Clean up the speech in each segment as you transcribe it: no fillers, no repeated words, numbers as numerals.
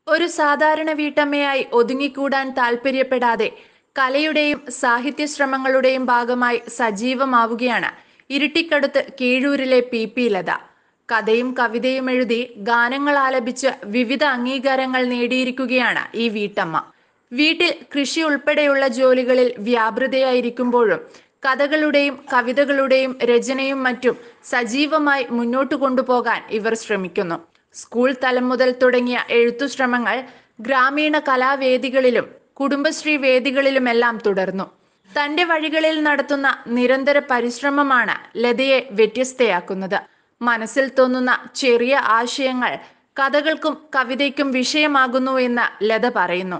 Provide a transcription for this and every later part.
ഒരു സാധാരണ വീട്ടമ്മയായി ഒതുങ്ങിക്കൂടാൻ താൽപ്പര്യപ്പെടാതെ കലയുടെയും സാഹിത്യശ്രമങ്ങളുടെയും ഭാഗമായി സജീവമാവുകയാണ് ഇരിട്ടിക്കടുത്ത് കീഴൂരിലെ പി ലത. കഥയും കവിതയും എഴുതി ഗാനങ്ങൾ ആലപിച്ച് വിവിധ അംഗീകാരങ്ങൾ നേടിയിരിക്കുകയാണ് ഈ വീട്ടമ്മ. വീട്ടിൽ കൃഷി ഉൾപ്പെടെയുള്ള ജോലികളിൽ വ്യാപൃതയായിരിക്കുമ്പോഴും കഥകളുടെയും കവിതകളുടെയും രചനയും മറ്റും സജീവമായി മുന്നോട്ടു കൊണ്ടുപോകാൻ ഇവർ ശ്രമിക്കുന്നു. സ്കൂൾ തലം മുതൽ തുടങ്ങിയ എഴുത്തുശ്രമങ്ങൾ ഗ്രാമീണ കലാവേദികളിലും കുടുംബശ്രീ വേദികളിലുമെല്ലാം തുടർന്നു. തന്റെ വഴികളിൽ നടത്തുന്ന നിരന്തര പരിശ്രമമാണ് ലതയെ വ്യത്യസ്തയാക്കുന്നത്. മനസ്സിൽ തോന്നുന്ന ചെറിയ ആശയങ്ങൾ കഥകൾക്കും കവിതയ്ക്കും വിഷയമാകുന്നു എന്ന് ലത പറയുന്നു.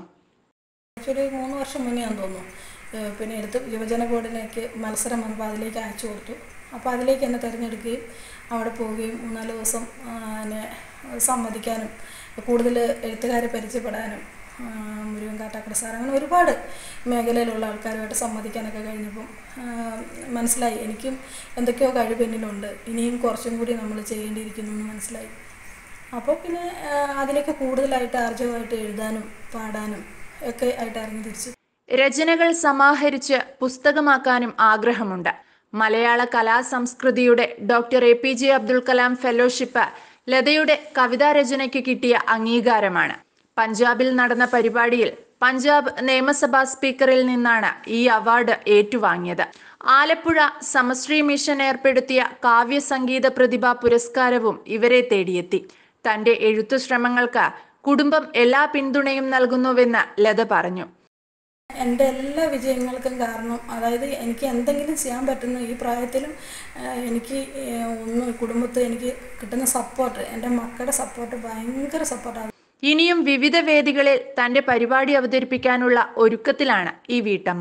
3 വർഷം മുന്നേ തോന്നുന്നു പിന്നെ എടുത്ത് യുവജന ബോർഡിലേക്ക് മത്സരം വന്നപ്പോൾ അതിലേക്ക് അയച്ചു കൊടുത്തു. അപ്പോൾ അതിലേക്ക് എന്നെ തിരഞ്ഞെടുക്കുകയും അവിടെ പോവുകയും 3-4 ദിവസം എന്നെ സംവദിക്കാനും കൂടുതൽ എഴുത്തുകാരെ പരിചയപ്പെടാനും മുരുകൻ കാട്ടാക്കട സാർ അങ്ങനെ ഒരുപാട് മേഖലയിലുള്ള ആൾക്കാരുമായിട്ട് സംവദിക്കാനൊക്കെ കഴിഞ്ഞപ്പം മനസ്സിലായി എനിക്കും എന്തൊക്കെയോ കഴിവ് എന്നിലുണ്ട്, ഇനിയും കുറച്ചും കൂടി നമ്മൾ ചെയ്യേണ്ടിയിരിക്കുന്നു എന്ന് മനസ്സിലായി. അപ്പോൾ പിന്നെ അതിലേക്ക് കൂടുതലായിട്ട് ആർജവമായിട്ട് എഴുതാനും പാടാനും ഒക്കെ ആയിട്ട് ഇറങ്ങി തിരിച്ചു. രചനകൾ സമാഹരിച്ച് പുസ്തകമാക്കാനും ആഗ്രഹമുണ്ട്. മലയാള കലാസംസ്കൃതിയുടെ doctor APJ Abdul Kalam fellowship ലതയുടെ കവിതാരചനയ്ക്ക് കിട്ടിയ അംഗീകാരമാണ്. പഞ്ചാബിൽ നടന്ന പരിപാടിയിൽ പഞ്ചാബ് നിയമസഭാ സ്പീക്കറിൽ നിന്നാണ് ഈ അവാർഡ് ഏറ്റുവാങ്ങിയത്. ആലപ്പുഴ സമശ്രീ മിഷൻ ഏർപ്പെടുത്തിയ കാവ്യ സംഗീത പ്രതിഭാ പുരസ്കാരവും ഇവരെ തേടിയെത്തി. തന്റെ എഴുത്തുശ്രമങ്ങൾക്ക് കുടുംബം എല്ലാ പിന്തുണയും നൽകുന്നുവെന്ന് ലത പറഞ്ഞു. എൻ്റെ എല്ലാ വിജയങ്ങൾക്കും കാരണം, അതായത് എനിക്ക് എന്തെങ്കിലും ചെയ്യാൻ പറ്റുന്ന ഈ പ്രായത്തിലും എനിക്ക് കുടുംബത്തിൽ എനിക്ക് കിട്ടുന്ന സപ്പോർട്ട്, എൻ്റെ മക്കളുടെ സപ്പോർട്ട് ഭയങ്കര സപ്പോർട്ടാണ്. ഇനിയും വിവിധ വേദികളിൽ തന്റെ പരിപാടി അവതരിപ്പിക്കാനുള്ള ഒരുക്കത്തിലാണ് ഈ വീട്ടമ്മ.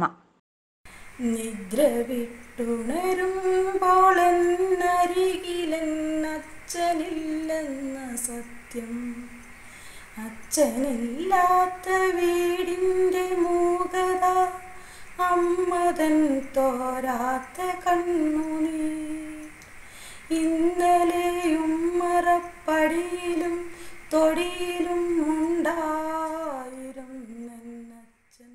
നിദ്ര വിട്ടുണരുമ്പോൾ അച്ഛനില്ലെന്ന സത്യം, അച്ഛനില്ലാത്ത വീടിൻ്റെ മൂകത, അമ്മതൻ തോരാത്ത കണ്ണുനീർ, ഇന്നലെയും മറപ്പടിയിലും തൊടിയിലും ഉണ്ടായിരുന്നച്ഛൻ.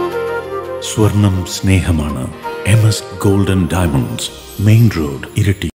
സ്വർണം സ്നേഹമാണ്. MS Gold and Diamonds, main road, Iritty.